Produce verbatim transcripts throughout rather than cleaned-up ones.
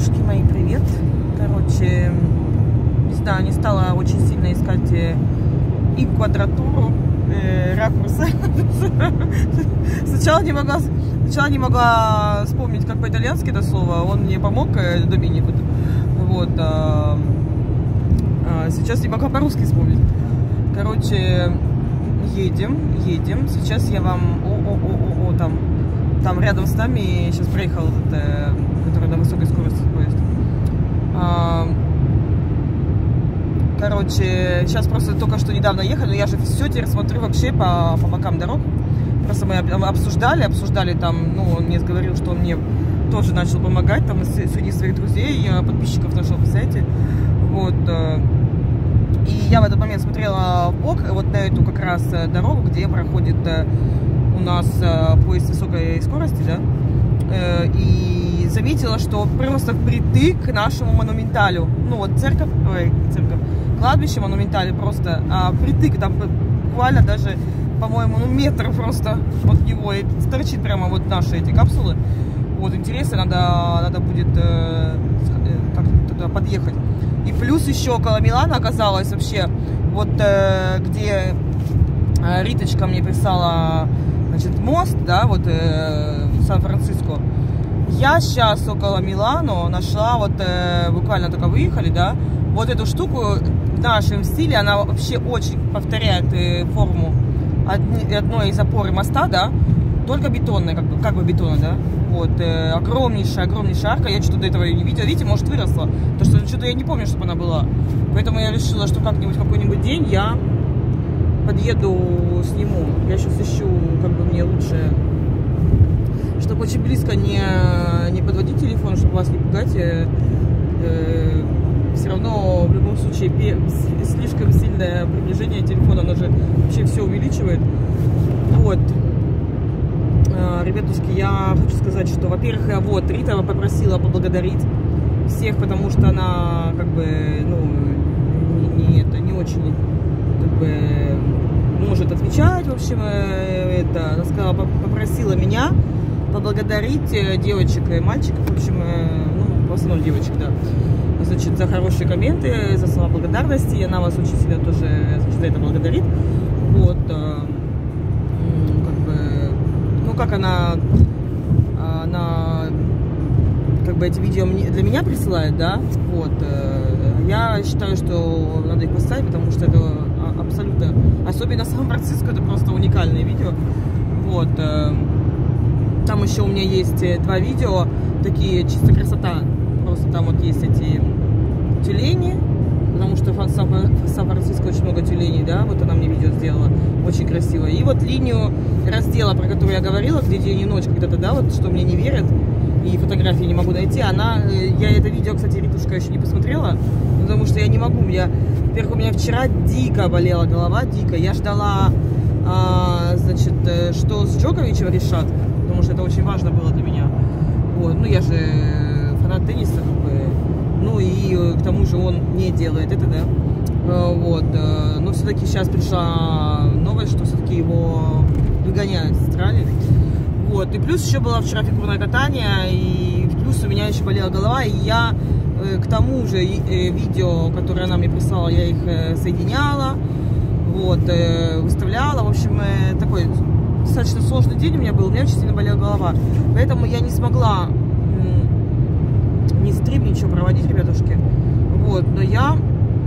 Ребятушки мои, привет. Короче, не знаю, не стала очень сильно искать и квадратуру, э, ракурсы. Сначала не могла, сначала не могла вспомнить, как по-итальянски это слово. Он мне помог, Доминик. Вот. А, а сейчас не могла по-русски вспомнить. Короче, едем, едем. Сейчас я вам... О-о-о-о-о, там, там рядом с нами сейчас проехал этот, э, который на высокой скорости поезд. А, короче, сейчас просто только что недавно ехали, но я же все теперь смотрю вообще по, по бокам дорог. Просто мы обсуждали, обсуждали там, ну, он мне говорил, что он мне тоже начал помогать, там, среди своих друзей, подписчиков нашел, представляете. Вот. И я в этот момент смотрела в бок, вот на эту как раз дорогу, где проходит у нас поезд высокой скорости, да, и заметила, что просто впритык к нашему монументалю, ну вот церковь, ой, церковь, кладбище монументале просто, а впритык, там буквально даже, по-моему, ну метр просто от него, и торчит прямо вот наши эти капсулы. Вот, интересно, надо, надо будет э, как-то туда подъехать. И плюс еще около Милана оказалось вообще, вот э, где э, Риточка мне писала, значит, мост, да, вот э, в Сан-Франциско. Я сейчас около Милано нашла, вот э, буквально только выехали, да, вот эту штуку в нашем стиле, она вообще очень повторяет э, форму одни, одной из опоры моста, да, только бетонная, как бы, как бы бетонная, да. Вот, э, огромнейшая, огромнейшая арка, я что-то до этого ее не видела, видите, может выросла, потому что что-то я не помню, чтобы она была, поэтому я решила, что как-нибудь какой-нибудь день я подъеду, сниму, я сейчас ищу, как бы мне лучше, чтобы очень близко не, не подводить телефон, чтобы вас не пугать, э, э, все равно в любом случае слишком сильное приближение телефона, оно же вообще все увеличивает, вот. Ребятушки, я хочу сказать, что, во-первых, вот, Рита попросила поблагодарить всех, потому что она, как бы, ну, не, не, это, не очень, как бы, может отвечать, в общем, это, она сказала, попросила меня поблагодарить девочек и мальчиков, в общем, ну, в основном девочек, да, значит, за хорошие комменты, за слова благодарности, и она вас очень сильно тоже, значит, за это благодарит, вот. Как она, она как бы эти видео для меня присылает, да, вот, я считаю, что надо их поставить, потому что это абсолютно, особенно Сан-Франциско, это просто уникальные видео, вот, там еще у меня есть два видео, такие чисто красота, просто там вот есть эти тюлени, потому что в Сан-Франциско очень много тюленей, да, вот она мне видео сделала, очень красиво. И вот линию раздела, про которую я говорила, где день и ночь когда-то, да, вот что мне не верят, и фотографии не могу найти, она, я это видео, кстати, Ритушка еще не посмотрела, потому что я не могу, я, во-первых, у меня вчера дико болела голова, дико, я ждала, а, значит, что с Джоковичем решат, потому что это очень важно было для меня, вот, ну я же фанат тенниса, как бы. Ну и к тому же он не делает это, да, вот, но все-таки сейчас пришла новость, что все-таки его выгоняют из Австралии, вот, и плюс еще было вчера фигурное катание, и плюс у меня еще болела голова, и я к тому же видео, которое она мне прислала, я их соединяла, вот, выставляла, в общем, такой достаточно сложный день у меня был, у меня очень сильно болела голова, поэтому я не смогла не стрим, ничего проводить, ребятушки. Вот, но я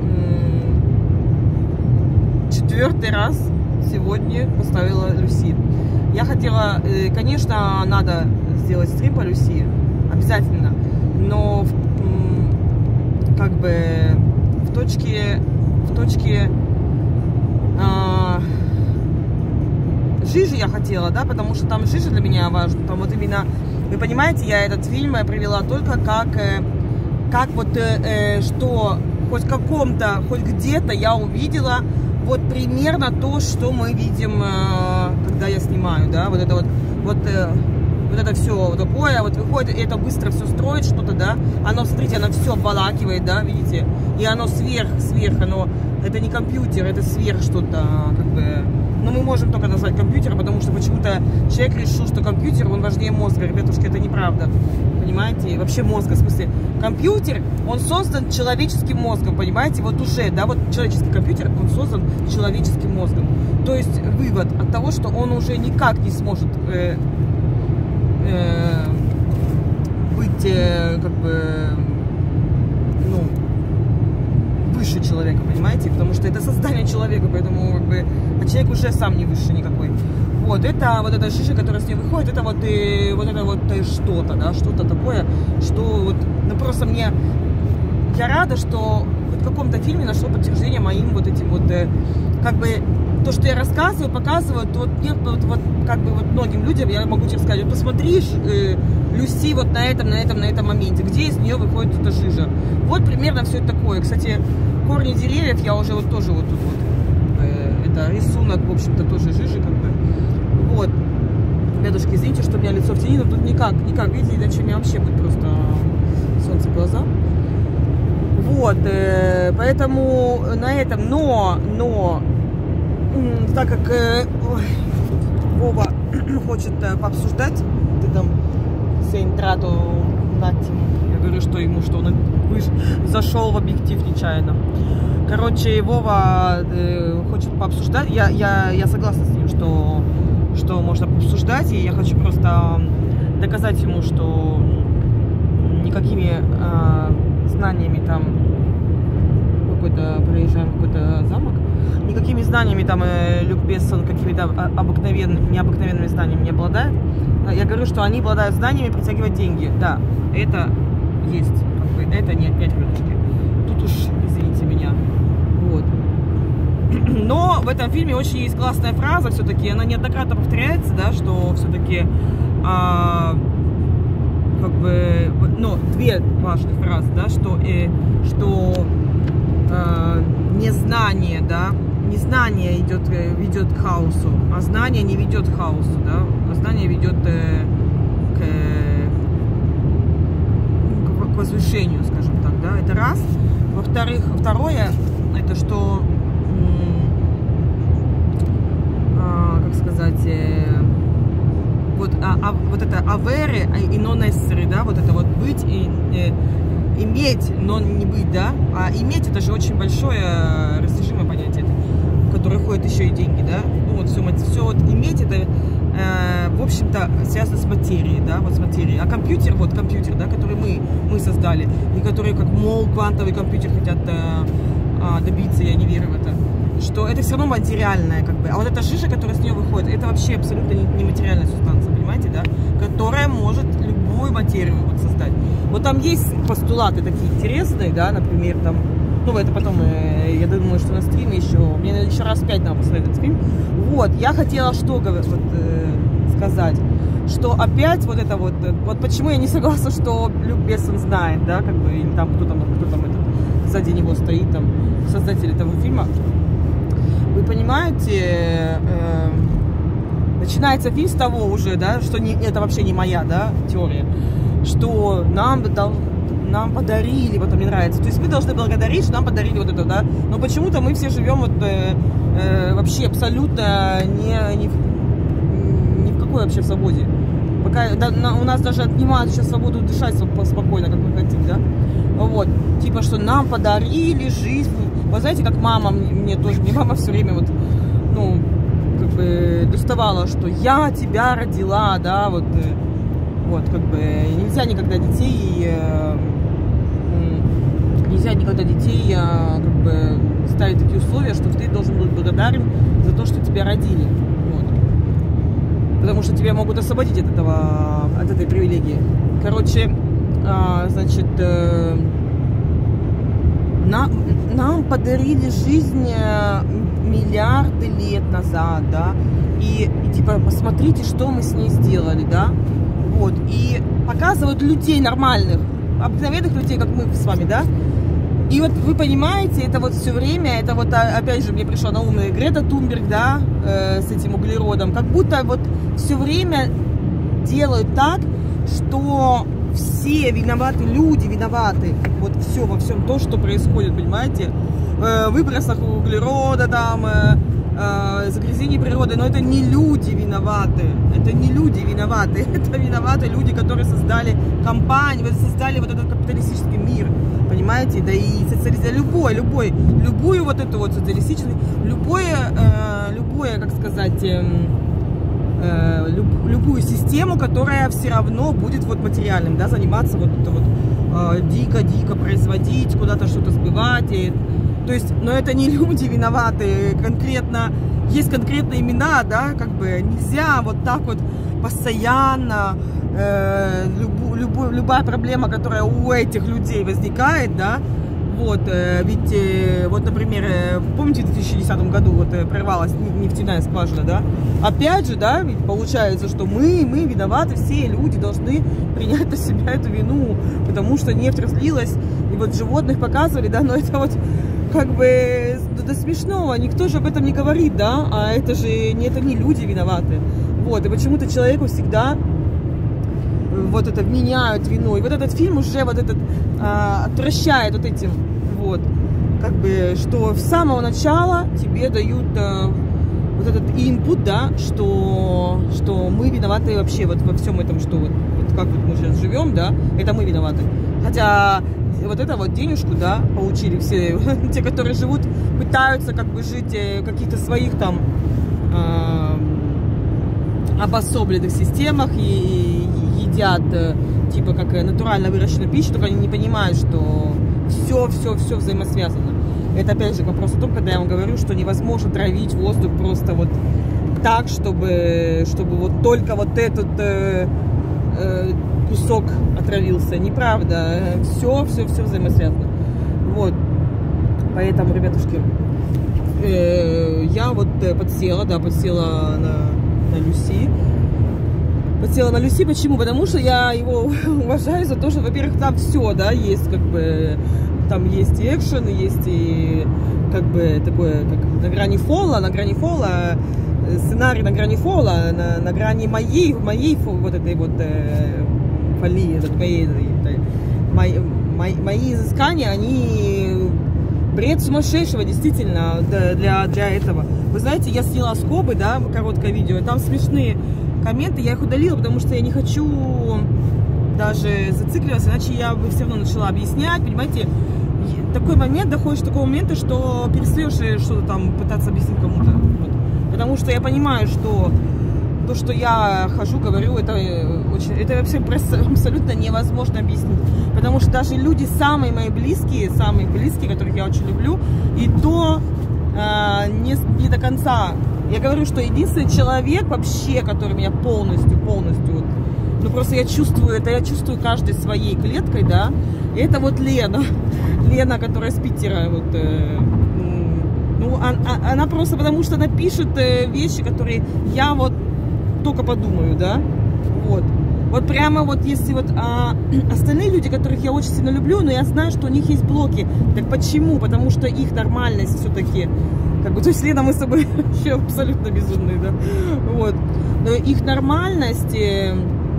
четвертый раз сегодня поставила Люси. Я хотела, конечно, надо сделать стрим по Люси, обязательно, но как бы в точке, в точке а, Жижи я хотела, да, потому что там Жижа для меня важна, там вот именно. Вы понимаете, я этот фильм привела только как, как вот, э, что хоть в каком-то, хоть где-то я увидела вот примерно то, что мы видим, э, когда я снимаю, да, вот это вот, вот, э, вот это все такое, вот выходит, и это быстро все строит что-то, да, оно, смотрите, оно все обволакивает, да, видите, и оно сверх, сверх, оно, это не компьютер, это сверх что-то, как бы, ну, мы можем только назвать компьютером, потому что почему-то человек решил, что компьютер, он важнее мозга, ребятушки, это неправда, понимаете, и вообще мозга, в смысле, компьютер, он создан человеческим мозгом, понимаете, вот уже, да, вот человеческий компьютер, он создан человеческим мозгом, то есть вывод от того, что он уже никак не сможет э, э, быть, э, как бы, ну, выше человека, понимаете, потому что это создание человека, поэтому, как бы, а человек уже сам не выше никакой. Вот, это вот эта шиша, которая с ней выходит, это вот, и, вот это вот что-то, да, что-то такое, что вот, ну, просто мне, я рада, что в каком-то фильме нашло подтверждение моим вот этим вот, э, как бы, то, что я рассказываю, показываю, то вот, нет, вот, вот, как бы, вот многим людям я могу тебе сказать, вот посмотри, э, Люси вот на этом, на этом, на этом моменте, где из нее выходит эта жижа. Вот примерно все это такое. Кстати, корни деревьев я уже вот тоже вот тут вот, э, это рисунок, в общем-то, тоже жижи, как бы. Вот. Ребятушки, извините, что у меня лицо в тени, но тут никак, никак, видите, иначе у меня вообще будет просто солнце в глаза. Вот, э, поэтому на этом, но, но, так как э, ой, Вова хочет э, пообсуждать, ты там се интрату на тему, я говорю, что ему, что он выш, зашел в объектив нечаянно. Короче, Вова э, хочет пообсуждать, я, я, я согласна с ним, что что можно пообсуждать, и я хочу просто доказать ему, что никакими э, знаниями там какой-то проезжаем какой-то замок, никакими знаниями там э, Люк Бессон какими-то обыкновенными, необыкновенными знаниями не обладает. Я говорю, что они обладают знаниями притягивать деньги. Да, это есть, как бы, это не опять рыбочки. Тут уж извините меня. Вот. Но в этом фильме очень есть классная фраза, все-таки, она неоднократно повторяется, да, что все-таки, а, как бы, ну, две важных фразы, да, что, э, что э, незнание, да, незнание идет, ведет к хаосу, а знание не ведет к хаосу, да, а знание ведет э, к, к возвышению, скажем так, да, это раз. Во-вторых, второе, это что, как сказать, э, вот, а, а, вот это аверы и non essere, да, вот это вот быть и э, иметь, но не быть, да, а иметь это же очень большое растяжимое понятие, в которое ходят еще и деньги, да, ну вот все, все вот иметь это, э, в общем-то, связано с материей, да, вот с материей, а компьютер, вот компьютер, да, который мы, мы создали, и который, как, мол, квантовый компьютер хотят э, добиться, я не верю в это, что это все равно материальное, как бы. А вот эта жижа, которая с нее выходит, это вообще абсолютно нематериальная субстанция, понимаете, да? Которая может любую материю вот создать. Вот там есть постулаты такие интересные, да, например, там, ну, это потом, э, я думаю, что на стриме еще, мне еще раз пять надо посмотреть этот фильм. Вот, я хотела что вот, э, сказать, что опять вот это вот, вот почему я не согласна, что Люк Бессон знает, да, как бы, или там кто там, кто там этот, сзади него стоит, там, создатель этого фильма. Вы понимаете, э, начинается фильм с того уже, да, что не, это вообще не моя, да, теория, что нам, дал, нам подарили, вот мне нравится, то есть мы должны благодарить, что нам подарили вот это, да, но почему-то мы все живем вот э, э, вообще абсолютно не, не, ни в какой вообще свободе. Пока да, на, у нас даже отнимают сейчас свободу дышать спокойно, как мы хотим, да, вот, типа, что нам подарили жизнь. Вы знаете, как мама мне тоже, мне мама все время вот, ну, как бы доставала, что я тебя родила, да, вот, вот, как бы, нельзя никогда детей, нельзя никогда детей, как бы, ставить такие условия, что ты должен быть благодарен за то, что тебя родили, вот, потому что тебя могут освободить от этого, от этой привилегии. Короче, значит, нам, нам подарили жизнь миллиарды лет назад, да, и, и типа, посмотрите, что мы с ней сделали, да, вот, и показывают людей нормальных, обыкновенных людей, как мы с вами, да, и вот вы понимаете, это вот все время, это вот, опять же, мне пришла на ум Грета Тунберг, да, э, с этим углеродом, как будто вот все время делают так, что все виноваты, люди виноваты. Вот все, во всем то, что происходит, понимаете? В выбросах углерода, там, загрязнение природы. Но это не люди виноваты. Это не люди виноваты. Это виноваты люди, которые создали компанию, создали вот этот капиталистический мир. Понимаете? Да и социализм, любой, любой, любую вот эту вот социалистическую, любое, любое, как сказать, любую систему, которая все равно будет вот материальным, да, заниматься вот это вот дико-дико производить, куда-то что-то сбывать. И, то есть, но это не люди виноваты, конкретно, есть конкретные имена, да, как бы нельзя вот так вот постоянно, э, любу, любу, любая проблема, которая у этих людей возникает, да, вот, э, ведь, э, вот, например, э, помните, в две тысячи десятом году вот э, прорвалась нефтяная скважина, да, опять же, да, ведь получается, что мы, мы виноваты, все люди должны принять на себя эту вину, потому что нефть разлилась, и вот животных показывали, да, но это вот, как бы, до смешного, никто же об этом не говорит, да, а это же, не, это не люди виноваты, вот, и почему-то человеку всегда вот это вменяют вину. И вот этот фильм уже вот этот а, отвращает вот этим, вот, как бы, что с самого начала тебе дают а, вот этот инпут, да, что, что мы виноваты вообще вот во всем этом, что вот, вот как вот мы сейчас живем, да, это мы виноваты. Хотя вот это вот денежку, да, получили все, те, которые живут, пытаются как бы жить в каких-то своих там а, обособленных системах и едят, типа, как натурально выращенную пищу, только они не понимают, что все-все-все взаимосвязано. Это, опять же, вопрос о том, когда я вам говорю, что невозможно травить воздух просто вот так, чтобы, чтобы вот только вот этот э, э, кусок отравился. Неправда. Все-все-все взаимосвязано. Вот. Поэтому, ребятушки, э, я вот подсела, да, подсела на, на Люси. Подсела на Люси, почему? Потому что я его уважаю за то, что, во-первых, там все, да, есть, как бы, там есть и экшен, есть и, как бы, такое, как на грани фола, на грани фола, сценарий на грани фола, на, на грани моей, моей, вот этой вот э, фолии, моей, этой, мои, мои, мои изыскания, они бред сумасшедшего, действительно, для, для этого. Вы знаете, я сняла скобы, да, короткое видео, там смешные комменты, я их удалила, потому что я не хочу даже зацикливаться, иначе я бы все равно начала объяснять, понимаете, такой момент, доходишь до такого момента, что перестаешь что-то там пытаться объяснить кому-то, вот. Потому что я понимаю, что то, что я хожу, говорю, это очень, это вообще абсолютно невозможно объяснить, потому что даже люди самые мои близкие, самые близкие, которых я очень люблю, и то э, не, не до конца. Я говорю, что единственный человек вообще, который меня полностью, полностью, вот, ну просто я чувствую это, я чувствую каждой своей клеткой, да, и это вот Лена, Лена, которая с Питера, вот, э, ну, она, она просто, потому что она пишет э, вещи, которые я вот только подумаю, да, вот, вот прямо вот если вот а, остальные люди, которых я очень сильно люблю, но я знаю, что у них есть блоки, так почему? Потому что их нормальность все-таки, как бы, то есть Лена, мы с тобой вообще абсолютно безумные, да, вот, но их нормальность э,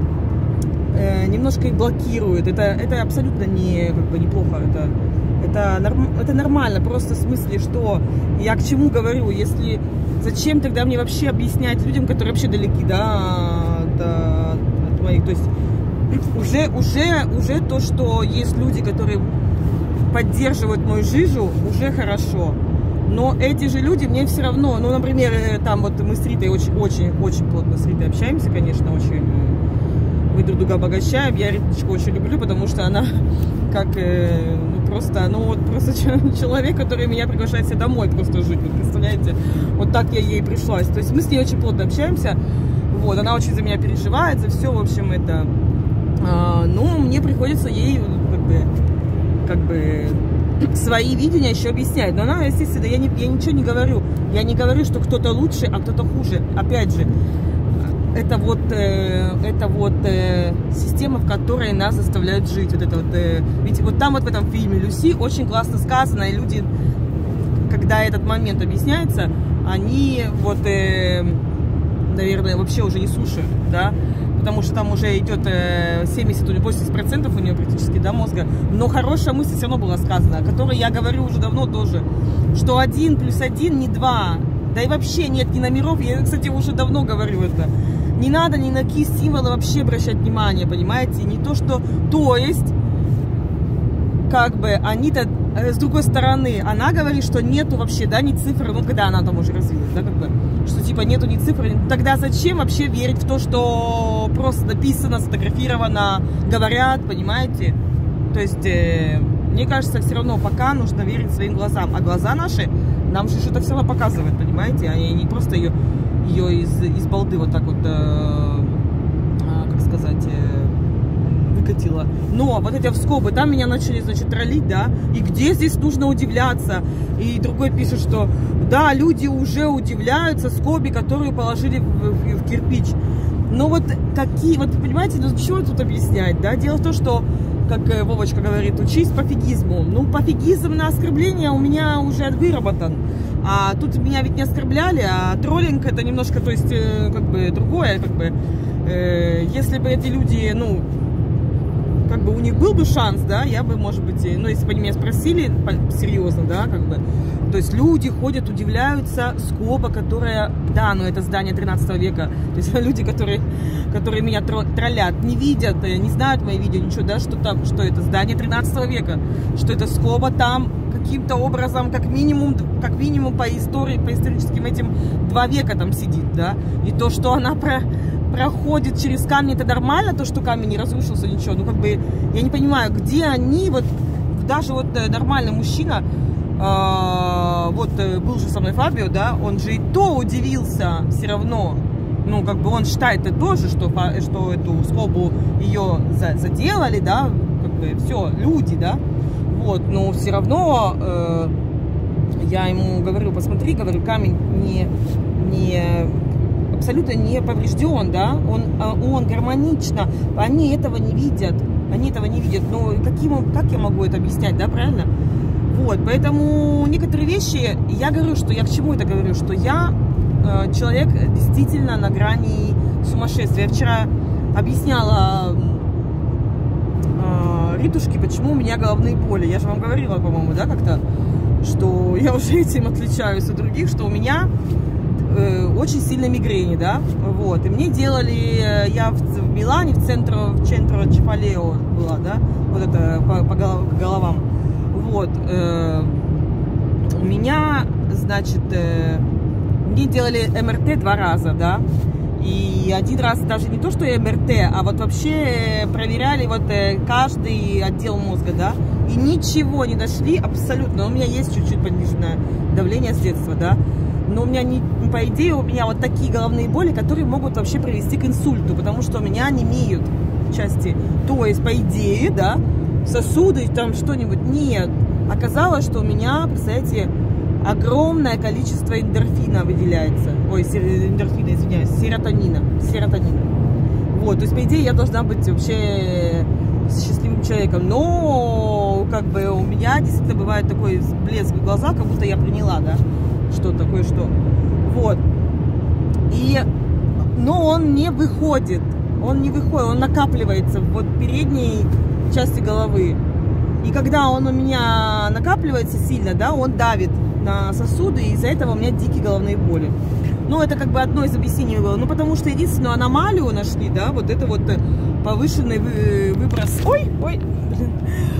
э, немножко их блокирует, это, это абсолютно не, как бы, неплохо, это, это, норм, это нормально, просто в смысле, что я к чему говорю, если, зачем тогда мне вообще объяснять людям, которые вообще далеки, да, до, от моих, то есть уже, уже, уже то, что есть люди, которые поддерживают мою жижу, уже хорошо. Но эти же люди мне все равно, ну, например, там вот мы с Ритой очень-очень-очень плотно с Ритой общаемся, конечно, очень, мы друг друга обогащаем, я Риточку очень люблю, потому что она как, ну, просто, ну, вот просто человек, который меня приглашает себе домой просто жить, вы представляете, вот так я ей пришлась, то есть мы с ней очень плотно общаемся, вот, она очень за меня переживает, за все, в общем, это, а, ну, мне приходится ей, как бы, как бы, свои видения еще объясняет. Но она, естественно, я, не, я ничего не говорю. Я не говорю, что кто-то лучше, а кто-то хуже. Опять же, это вот, э, это вот э, система, в которой нас заставляют жить. Вот это вот, э, ведь вот там вот в этом фильме Люси очень классно сказано, и люди, когда этот момент объясняется, они вот, э, наверное, вообще уже не слушают, да, потому что там уже идет семьдесят или восемьдесят процентов у нее практически, да, мозга. Но хорошая мысль все равно была сказана, о которой я говорю уже давно тоже, что один плюс один не два, да и вообще нет ни номеров. Я, кстати, уже давно говорю это. Не надо ни на какие символы вообще обращать внимание, понимаете? Не то, что... То есть, как бы, они-то, с другой стороны, она говорит, что нету вообще, да, ни цифр, ну, когда она там уже развилась, да, как бы, что, типа, нету ни цифр. Тогда зачем вообще верить в то, что просто написано, сфотографировано, говорят, понимаете? То есть, э, мне кажется, все равно пока нужно верить своим глазам. А глаза наши нам же что-то все равно показывают, понимаете? Они не просто ее... ее из, из балды вот так вот, э, э, как сказать, э, выкатила. Но вот эти скобы, там меня начали, значит, троллить, да, и где здесь нужно удивляться? И другой пишет, что, да, люди уже удивляются скобе, которую положили в, в, в кирпич. Но вот какие, вот понимаете, ну чего тут объяснять, да? Дело в том, что, как Вовочка говорит, учись пофигизму. Ну, пофигизм на оскорбление у меня уже выработан. А тут меня ведь не оскорбляли, а троллинг это немножко, то есть, э, как бы другое, как бы, э, если бы эти люди, ну, как бы у них был бы шанс, да, я бы, может быть, ну, если бы они меня спросили серьезно, да, как бы, то есть люди ходят, удивляются, скоба, которая, да, ну, это здание тринадцатого века, то есть люди, которые, которые меня троллят, не видят, не знают мои видео, ничего, да, что там, что это здание тринадцатого века, что это скоба там, каким-то образом, как минимум, как минимум по истории, по историческим этим два века там сидит, да, и то, что она про, проходит через камни, это нормально, то, что камень не разрушился, ничего, ну, как бы, я не понимаю, где они, вот, даже вот нормальный мужчина, э, вот, был же со мной Фабио, да, он же и то удивился все равно, ну, как бы, он считает это тоже, что, что эту скобу ее заделали, да, как бы, все, люди, да. Вот, но все равно э, я ему говорю, посмотри, говорю, камень не, не, абсолютно не поврежден, да, он, он гармонично, они этого не видят, они этого не видят, но каким, как я могу это объяснять, да, правильно? Вот, поэтому некоторые вещи, я говорю, что я к чему это говорю, что я э, человек действительно на грани сумасшествия. Я вчера объясняла Ритушки, почему у меня головные боли. Я же вам говорила, по-моему, да, как-то, что я уже этим отличаюсь от других, что у меня э, очень сильно мигрени, да, вот, и мне делали, я в, в Милане, в центре, в центре Чефалео была, да, вот это по, по головам, вот, э, у меня, значит, э, мне делали эм эр тэ два раза, да. И один раз даже не то, что эм эр тэ, а вот вообще проверяли вот каждый отдел мозга, да, и ничего не нашли абсолютно. У меня есть чуть-чуть пониженное давление с детства, да, но у меня, не, по идее, у меня вот такие головные боли, которые могут вообще привести к инсульту, потому что у меня онемеют части. То есть, по идее, да, сосуды, там что-нибудь, нет. Оказалось, что у меня, представляете, огромное количество эндорфина выделяется. Ой, эндорфина, извиняюсь, серотонина. Серотонина. Вот, то есть, по идее, я должна быть вообще счастливым человеком. Но, как бы, у меня действительно бывает такой блеск в глазах, как будто я приняла, да, что такое, что. Вот. И, но он не выходит. Он не выходит, он накапливается в вот передней части головы. И когда он у меня накапливается сильно, да, он давит на сосуды, и из-за этого у меня дикие головные боли. Ну, это как бы одно из объяснений было. Ну, потому что единственную аномалию нашли, да, вот это вот повышенный выброс... Ой, ой, блин.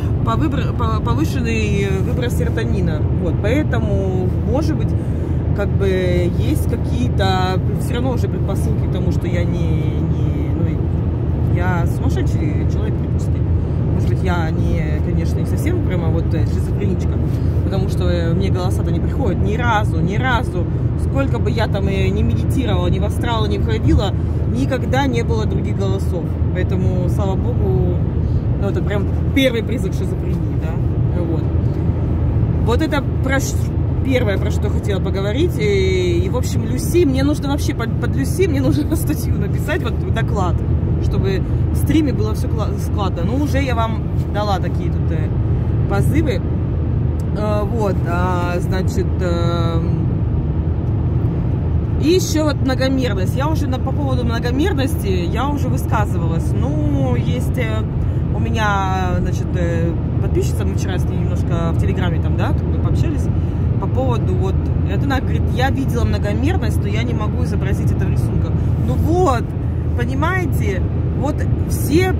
Повышенный выброс серотонина. Вот, поэтому, может быть, как бы есть какие-то все равно уже предпосылки к тому, что я не... не ну, я сумасшедший человек, практически. Может быть, я не, конечно, не совсем прямо вот шизофреничка, потому что мне голоса-то не приходят ни разу, ни разу. Сколько бы я там и не медитировала, ни в астрал не входила, никогда не было других голосов. Поэтому, слава богу, ну, это прям первый признак шизофрении, да, вот. Вот это про, первое, про что хотела поговорить. И, и в общем, Люси, мне нужно вообще, под, под Люси мне нужно статью написать, вот доклад, чтобы в стриме было все складно. Ну, уже я вам дала такие тут э, позывы. Э, вот, а, значит, э, И еще вот многомерность. Я уже на, по поводу многомерности, я уже высказывалась. Ну, есть у меня, значит, подписчица, мы вчера с ней немножко в Телеграме там, да, как бы пообщались по поводу, вот, это она говорит, я видела многомерность, но я не могу изобразить это в рисунках. Ну вот, понимаете, вот все,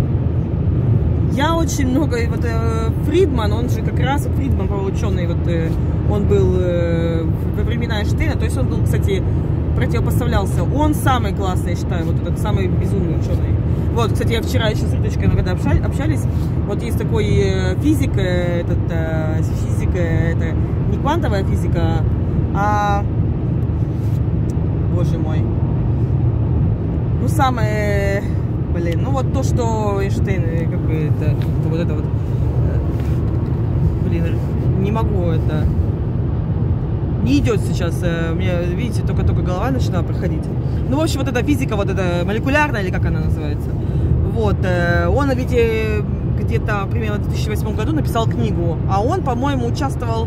я очень много, вот Фридман, он же как раз, Фридман, ученый, вот, он был во времена Эйнштейна, то есть он был, кстати, противопоставлялся, он самый классный, я считаю, вот этот самый безумный ученый. Вот, кстати, я вчера еще с Риточкой, когда общались, вот есть такой физик, этот, физика, это не квантовая физика, а, боже мой, ну, самое, блин, ну, вот то, что Эйнштейн, как бы, это, вот это вот, блин, не могу это... Не идет сейчас, мне, видите, только-только голова начинала проходить. Ну, в общем, вот эта физика, вот эта молекулярная, или как она называется. Вот, он ведь где-то примерно в две тысячи восьмом году написал книгу, а он, по-моему, участвовал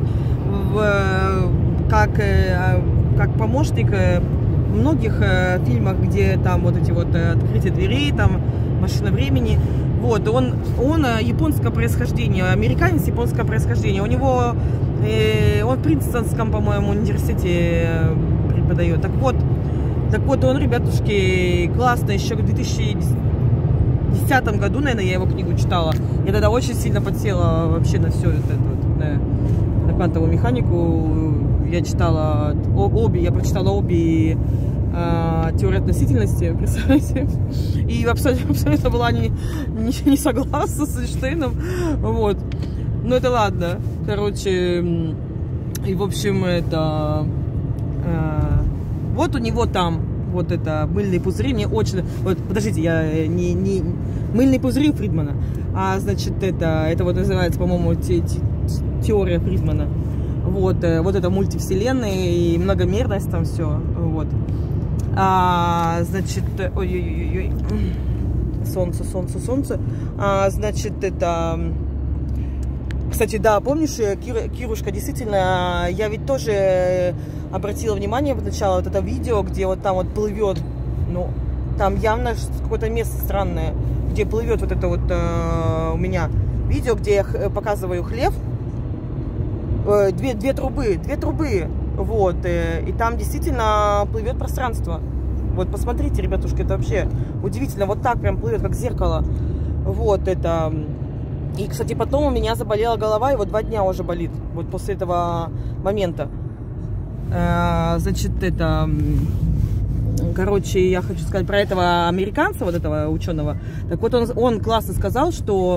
в, как, как помощник в многих фильмах, где там вот эти вот открытие дверей, там машина времени. Вот, он, он японского происхождения, американец японского происхождения. У него, э, он в Принстонском, по-моему, университете преподает. Так вот, так вот, он, ребятушки, классно, еще в две тысячи десятом году, наверное, я его книгу читала. Я тогда очень сильно подсела вообще на все это, вот, на, на квантовую механику. Я читала обе, я прочитала обе теория относительности, представляете, и абсолютно, абсолютно была не, не, не согласна с Эйнштейном, вот, но это ладно, короче, и в общем, это, э, вот у него там, вот это, мыльные пузыри, мне очень, вот, подождите, я не, не, мыльные пузыри Фридмана, а, значит, это, это вот называется, по-моему, те, те, теория Фридмана, вот, э, вот это мультивселенная и многомерность, там все, вот. А, значит, ой-ой-ой, солнце, солнце, солнце, а, значит, это, кстати, да, помнишь, Кира, Кирушка, действительно, я ведь тоже обратила внимание сначала вот это видео, где вот там вот плывет, ну, там явно какое-то место странное, где плывет вот это вот э, у меня видео, где я показываю хлев, э, две, две трубы, две трубы. Вот, и там действительно плывет пространство. Вот, посмотрите, ребятушки, это вообще удивительно. Вот так прям плывет, как зеркало. Вот, это... И, кстати, потом у меня заболела голова, и вот два дня уже болит. Вот после этого момента. Значит, это... Короче, я хочу сказать про этого американца, вот этого ученого. Так вот, он, он классно сказал, что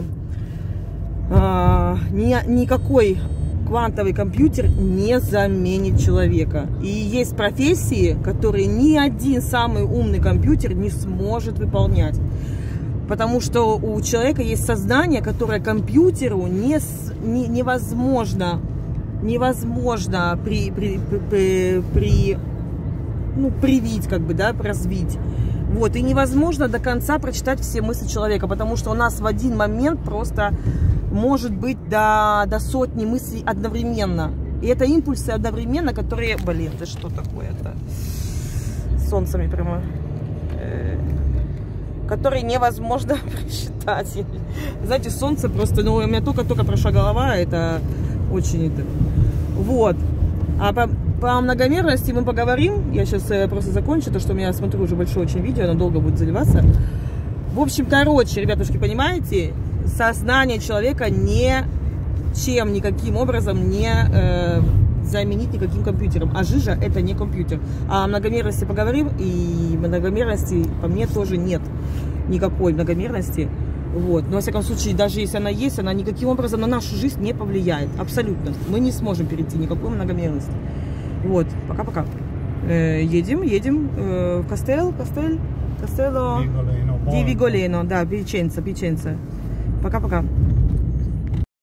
ни, никакой... квантовый компьютер не заменит человека. И есть профессии, которые ни один самый умный компьютер не сможет выполнять. Потому что у человека есть сознание, которое компьютеру не, не, невозможно, невозможно при, при, при, при, ну, привить, как бы, да, развить. Вот, и невозможно до конца прочитать все мысли человека, потому что у нас в один момент просто может быть до, до сотни мыслей одновременно. И это импульсы одновременно, которые... Блин, да что такое-то? Солнцами прямо... Э, которые невозможно просчитать. Знаете, солнце просто... Ну, у меня только-только прошла голова, это очень... Это... Вот. А по, по многомерности мы поговорим. Я сейчас э, просто закончу, то, что у меня, смотрю, уже большое очень видео, оно долго будет заливаться. В общем, короче, ребятушки, понимаете... Сознание человека ничем, никаким образом не э, заменить никаким компьютером. А жижа — это не компьютер. А о многомерности поговорим, и многомерности по мне тоже нет никакой многомерности. Вот. Но, во всяком случае, даже если она есть, она никаким образом на нашу жизнь не повлияет. Абсолютно. Мы не сможем перейти никакой многомерности. Вот. Пока-пока. Э, едем, едем э, в Кастель, Кастель, Кастелло ди Виголено, да, Пиченца, Пиченца. Пока-пока.